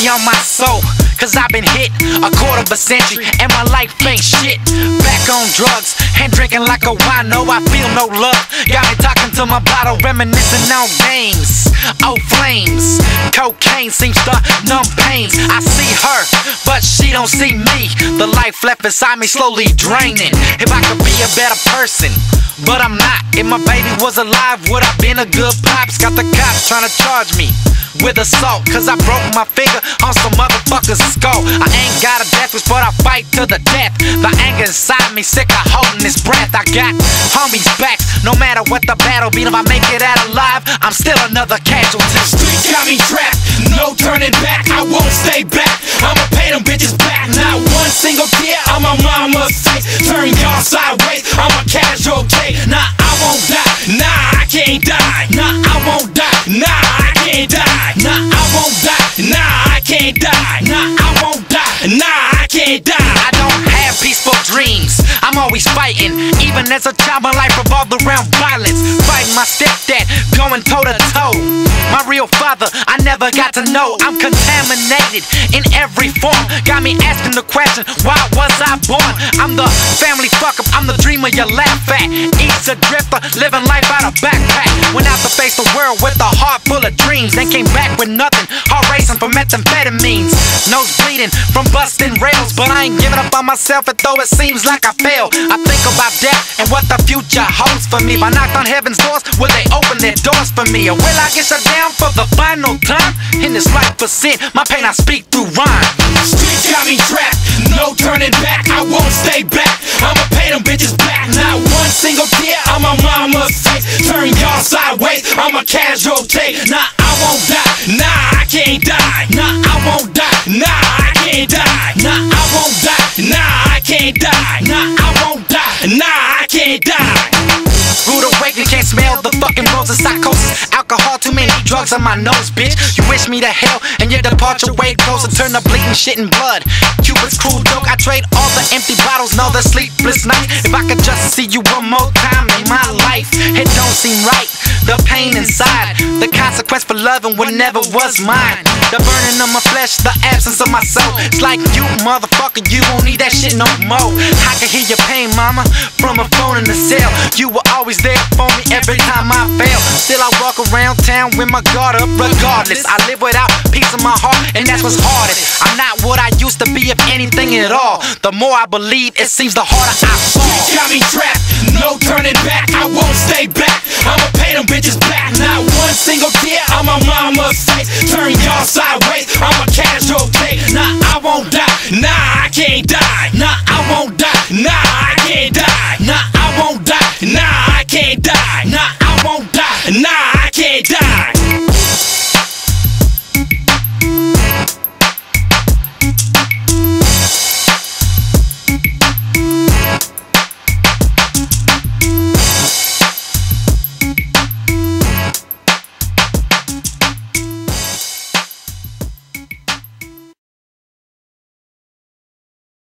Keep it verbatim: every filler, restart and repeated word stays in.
mercy on my soul, cause I've been hit a quarter of a century and my life ain't shit. Back on drugs and drinking like a wino, I feel no love. Got me talking to my bottle, reminiscing on games. Oh, flames, cocaine seems to numb pains. I see her, but she don't see me. The life left inside me slowly draining. If I could be a better person, but I'm not. If my baby was alive, would I been a good pops? Got the cops trying to charge me with assault, cause I broke my finger on some motherfucker's skull. I ain't got a death wish, but I fight to the death. The anger inside me, sick of holding this breath. I got homies back, no matter what the battle be. If I make it out alive, I'm still another casualty. Street got me trapped, no turning back. I won't stay back, I'ma pay them bitches back. Not one single tear on my mama's face. Turn y'all sideways, I'm a casualty. Nah, I won't die, nah, I can't die. Nah, I won't die, nah, I can't die. Nah, I won't die, nah, I can't die. Nah, I won't die, nah, I can't die. I don't have peaceful dreams, I'm always fighting. Even as a child, my life revolved around violence. Fighting my stepdad, going toe to toe. My real father, I never got to know. I'm contaminated in every form. Got me asking the question, why was I born? I'm the family fuck up, I'm the dreamer you laugh at. East a drifter, living life out of backpack. Went out to face the world with a heart full of dreams, then came back with nothing, heart racing for methamphetamines. Nose bleeding from busting rails, but I ain't giving up on myself, and though it seems like I failed. I think about death and what the future holds for me. If I knocked on heaven's doors, will they open their doors for me? Or will I get shut down for the final time? In this life for sin, my pain I speak through rhyme. Streets got me trapped, no turning back. I won't stay back, I'ma pay them bitches back. Not one single tear on my mama's face. Turn y'all sideways, I'm a casualty. Nah, I won't die, nah, I can't die. Nah, I won't die, nah, I can't die. Nah, I won't die, nah, I can't die. Nah, I won't die, nah, I can't die. Rude awakening, can't smell the fucking roses. Psychosis, alcohol, too many drugs on my nose, bitch. You wish me to hell and your departure way closer. Turn the bleeding shit in blood. Cupid's cruel joke, I trade all the empty bottles, no the sleepless nights. If I could just see you one more time in my life, it don't seem right. The pain inside, the consequence for loving what never was mine. The burning of my flesh, the absence of my soul. It's like you, motherfucker, you won't need that shit no more. I can hear your pain, mama, from a phone in the cell. You were always there for me every time I fail. Still I walk around town with my guard up regardless. I live without peace in my heart, and that's what's hardest. I'm not what I used to be, if anything at all. The more I believe, it seems the harder I fall. Streets got me trapped, no turning back. I won't stay back, I'ma pay them bitches back. Not one single tear on my mama's face. Turn y'all sideways,